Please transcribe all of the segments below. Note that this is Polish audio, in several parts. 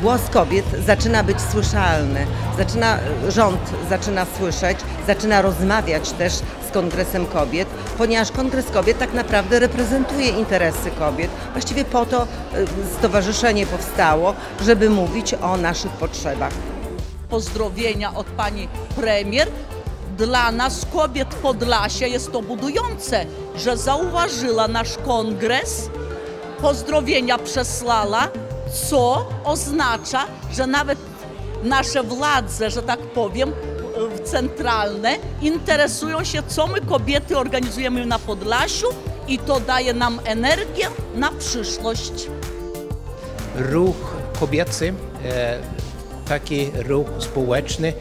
głos kobiet zaczyna być słyszalny, rząd zaczyna słyszeć, zaczyna rozmawiać też z Kongresem Kobiet, ponieważ Kongres Kobiet tak naprawdę reprezentuje interesy kobiet. Właściwie po to stowarzyszenie powstało, żeby mówić o naszych potrzebach. Pozdrowienia od pani premier. Dla nas, kobiet Podlasia, jest to budujące, że zauważyła nasz kongres, pozdrowienia przesłała, co oznacza, że nawet nasze władze, że tak powiem, centralne interesują się, co my kobiety organizujemy na Podlasiu, i to daje nam energię na przyszłość. Ruch kobiecy, taki ruch społeczny,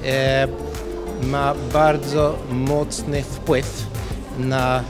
ma bardzo mocny wpływ na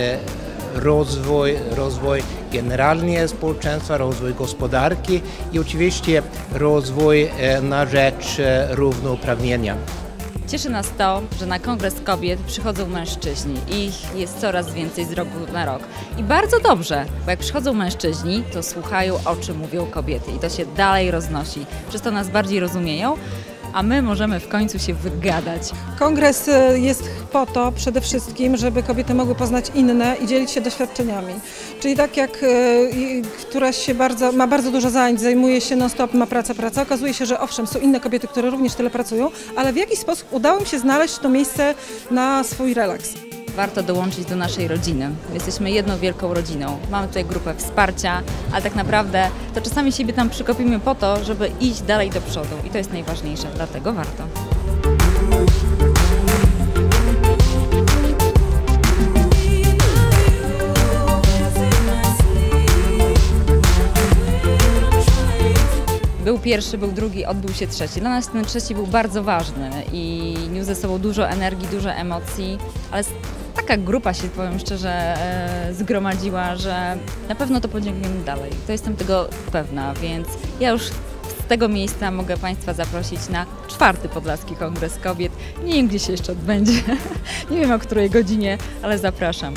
rozwój generalnie społeczeństwa, rozwój gospodarki i oczywiście rozwój na rzecz równouprawnienia. Cieszy nas to, że na Kongres Kobiet przychodzą mężczyźni i ich jest coraz więcej z roku na rok. I bardzo dobrze, bo jak przychodzą mężczyźni, to słuchają, o czym mówią kobiety i to się dalej roznosi. Przez to nas bardziej rozumieją, a my możemy w końcu się wygadać. Kongres jest po to przede wszystkim, żeby kobiety mogły poznać inne i dzielić się doświadczeniami. Czyli tak jak któraś ma bardzo dużo zajęć, zajmuje się non-stop, ma pracę, okazuje się, że owszem, są inne kobiety, które również tyle pracują, ale w jakiś sposób udało im się znaleźć to miejsce na swój relaks. Warto dołączyć do naszej rodziny. Jesteśmy jedną wielką rodziną. Mamy tutaj grupę wsparcia, ale tak naprawdę to czasami siebie tam przykopimy po to, żeby iść dalej do przodu. I to jest najważniejsze, dlatego warto. Był pierwszy, był drugi, odbył się trzeci. Dla nas ten trzeci był bardzo ważny i niósł ze sobą dużo energii, dużo emocji, ale taka grupa się, powiem szczerze, zgromadziła, że na pewno to pociągniemy dalej. To jestem tego pewna, więc ja już z tego miejsca mogę Państwa zaprosić na 4. Podlaski Kongres Kobiet. Nie wiem, gdzie się jeszcze odbędzie, nie wiem o której godzinie, ale zapraszam.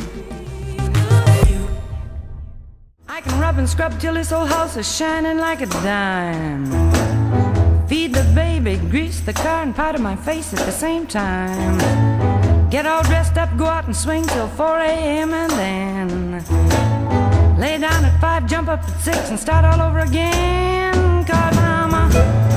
I can rub and scrub till this old house is shining like a dime. Feed the baby, grease the car and powder my face at the same time. Get all dressed up, go out and swing till 4 a.m. and then lay down at 5, jump up at 6 and start all over again. 'Cause I'm a